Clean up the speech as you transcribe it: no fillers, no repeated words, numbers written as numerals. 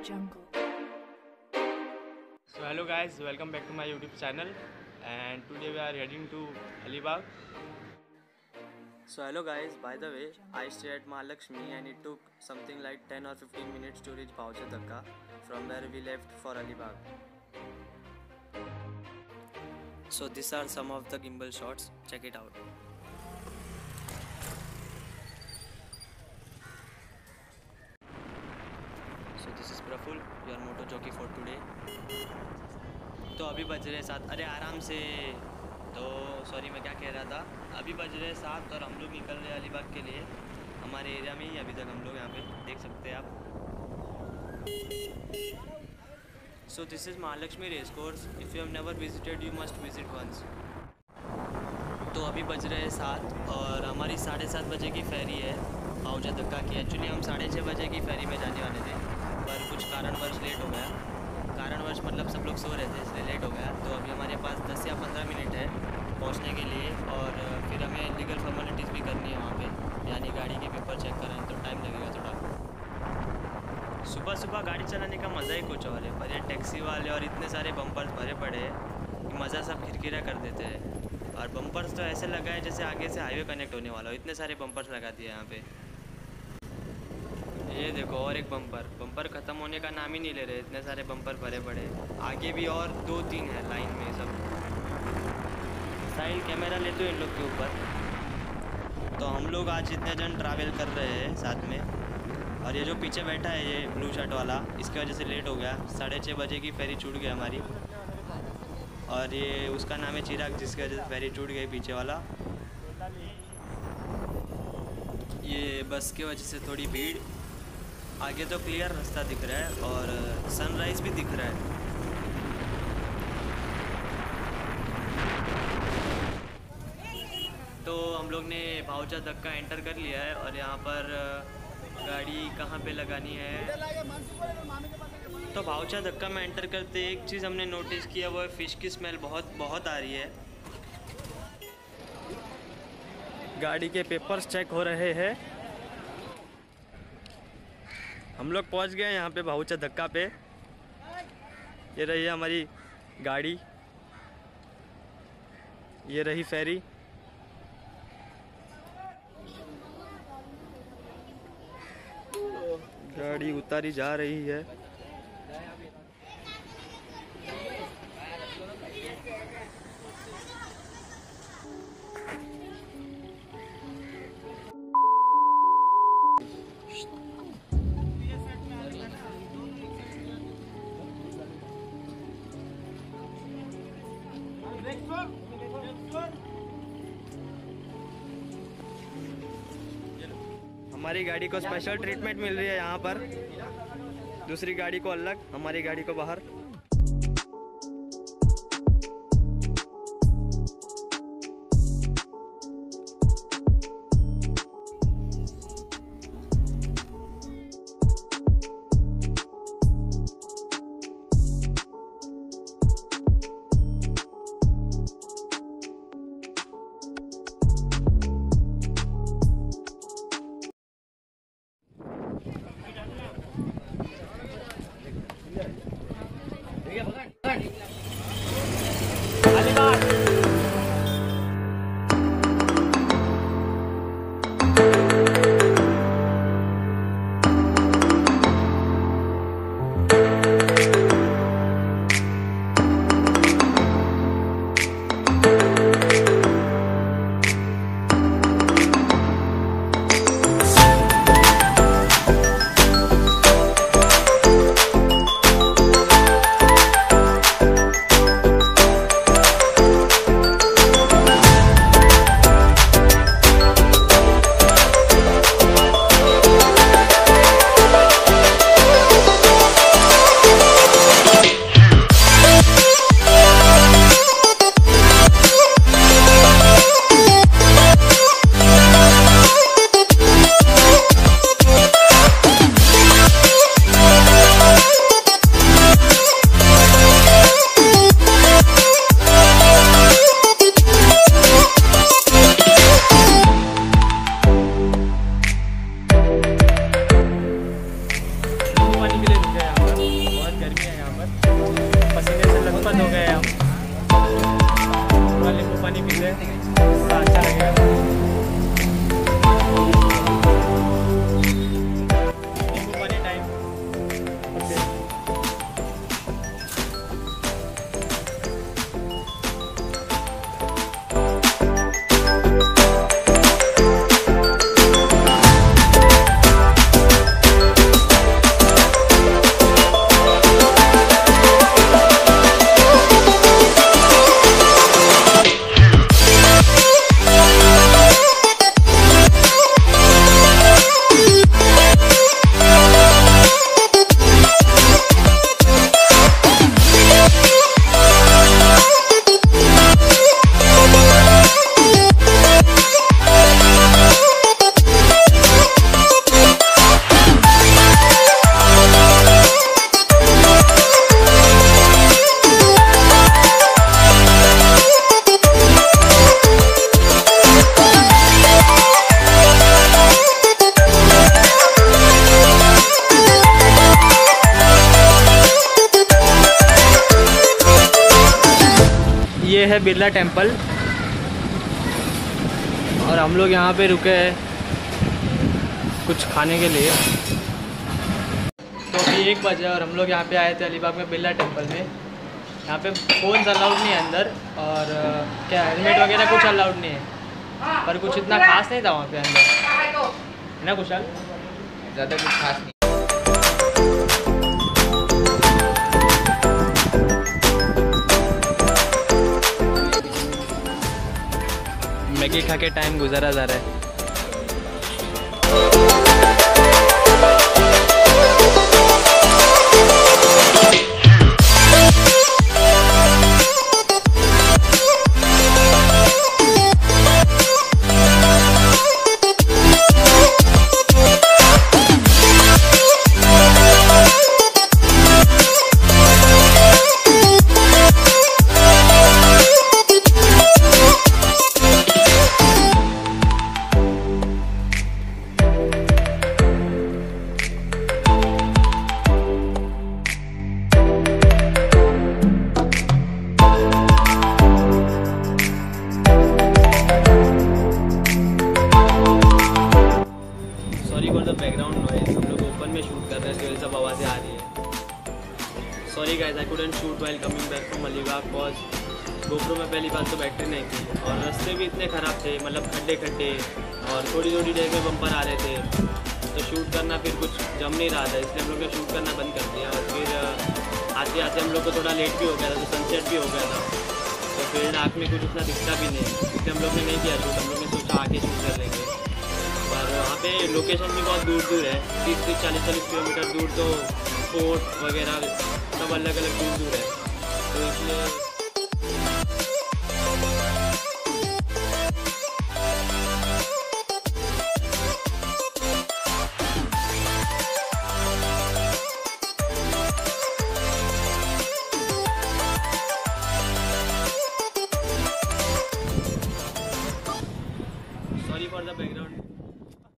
Jungle. So hello guys, welcome back to my YouTube channel, and today we are heading to Alibag. So hello guys, by the way, I stay at Mahalakshmi and it took something like 10 or 15 minutes to reach Bhaucha Dhakka from where we left for Alibag. So these are some of the gimbal shots, check it out. So this is Praful, your moto jockey for today. तो अभी बज रहे 7, अरे आराम से। तो sorry, मैं क्या कह रहा था, अभी बज रहे 7 और हम लोग निकल रहे हैं अलीबाग के लिए। हमारे एरिया में ही अभी तक हम लोग यहाँ पे देख सकते हैं आप। So this is Mahalaxmi race course. If you have never visited you must visit once. तो अभी बज रहे 7 और हमारी 7:30 बजे की फेरी है भाऊचा धक्का की। एक्चुअली हम 6:30 बजे की फेरी में जाने वाले थे, पर कुछ कारणवश लेट हो गया। कारणवश मतलब सब लोग सो रहे थे इसलिए लेट हो गया। तो अभी हमारे पास 10 या 15 मिनट है पहुंचने के लिए, और फिर हमें लीगल फॉर्मेलिटीज़ भी करनी है वहाँ पे, यानी गाड़ी के पेपर चेक कराएं, तो टाइम लगेगा थोड़ा। सुबह सुबह गाड़ी चलाने का मज़ा ही कुछ और है, पर ये टैक्सी वाले और इतने सारे बम्पर्स भरे पड़े हैं कि मज़ा सब खिरखिरा कर देते हैं। और बम्पर्स तो ऐसे लगा है जैसे आगे से हाईवे कनेक्ट होने वाला हो, इतने सारे बम्पर्स लगा दिए यहाँ पे। ये देखो और एक बम्पर ख़त्म होने का नाम ही नहीं ले रहे, इतने सारे बम्पर भरे पड़े। आगे भी और 2-3 है लाइन में सब। साइड कैमरा लेते हो इन लोग के ऊपर। तो हम लोग आज जितने जन ट्रैवल कर रहे हैं साथ में, और ये जो पीछे बैठा है ये ब्लू शर्ट वाला, इसकी वजह से लेट हो गया। 6:30 बजे की फेरी छूट गई हमारी, और ये उसका नाम है चिराग, जिसकी वजह से फेरी छूट गई पीछे वाला। ये बस की वजह से थोड़ी भीड़। आगे तो क्लियर रास्ता दिख रहा है और सनराइज भी दिख रहा है। तो हम लोग ने भाऊचा धक्का एंटर कर लिया है, और यहाँ पर गाड़ी कहाँ पे लगानी है। तो भाऊचा धक्का में एंटर करते एक चीज़ हमने नोटिस किया, वो है फ़िश की स्मेल बहुत आ रही है। गाड़ी के पेपर्स चेक हो रहे हैं। हम लोग पहुंच गए यहाँ पे भाऊचा धक्का पे। ये रही है हमारी गाड़ी, ये रही फेरी। गाड़ी उतारी जा रही है। हमारी गाड़ी को स्पेशल ट्रीटमेंट मिल रही है यहाँ पर, दूसरी गाड़ी को अलग, हमारी गाड़ी को बाहर। ले, थोड़ा अच्छा लगेगा। ये है बिरला टेम्पल और हम लोग यहाँ पे रुके हैं कुछ खाने के लिए। तो अभी 1 बजे और हम लोग यहाँ पे आए थे अलीबाग में बिरला टेम्पल में। यहाँ पे फ़ोन अलाउड नहीं है अंदर और क्या हेलमेट वगैरह कुछ अलाउड नहीं है, पर कुछ इतना खास नहीं था वहाँ पे अंदर, है ना कुशाल? ज़्यादा कुछ खास नहीं। मैगी खा के टाइम गुजारा जा रहा है। बैकग्राउंड नॉइज, हम लोग ओपन में शूट कर रहे हैं तो ये सब आवाज़ें आ रही है। Sorry guys, I couldn't shoot while coming back from Alibag because GoPro में पहली बात तो बैटरी नहीं थी और रास्ते भी इतने ख़राब थे, मतलब खड्डे खड्डे और थोड़ी थोड़ी देर में बम्पर आ रहे थे, तो शूट करना फिर कुछ जम नहीं रहा था, इसलिए हम लोग ने शूट करना बंद कर दिया। और फिर आते आते हम लोग को थोड़ा लेट भी हो गया था, तो सनसेट भी हो गया था, तो फिर आँख में कुछ उतना दिखता भी नहीं, इसलिए हम लोग ने नहीं किया शूट। हम लोग ने सोचा आगे शूट कर लेंगे, पर वहाँ पे लोकेशन भी बहुत दूर दूर है, 30-40 किलोमीटर दूर, तो फोर्ट वगैरह सब अलग अलग दूर दूर है, तो इसलिए